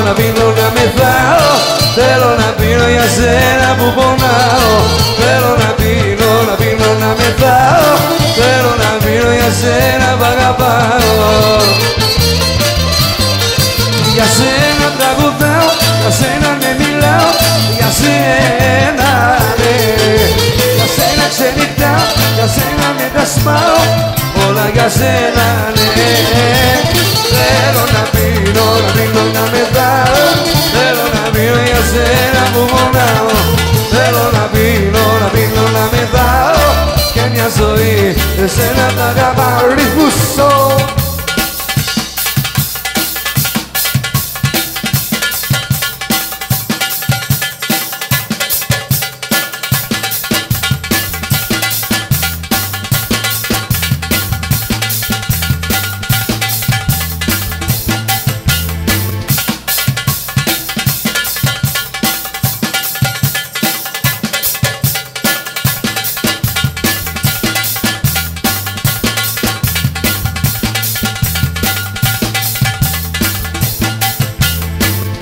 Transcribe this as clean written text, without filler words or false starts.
να πίνω να μεθάω. Θέλω να πίνω για σένα που πονάω. Θέλω να πίνω να μεθάω. Θέλω να πίνω για σένα που αγαπάω. Για σένα τραγουδάω, για σένα ναι μιλάω. Για σένα ναι, για σένα ξενυχτάω. Για σένα με τα σπάω, όλα για σένα ναι. Θέλω να πίνω να μεθάω. Θέλω να πίνω για σένα που πονάω. Θέλω να πίνω να μεθάω. Και μια ζωή εσένα τα αγαπάω. Ρυθμούσω.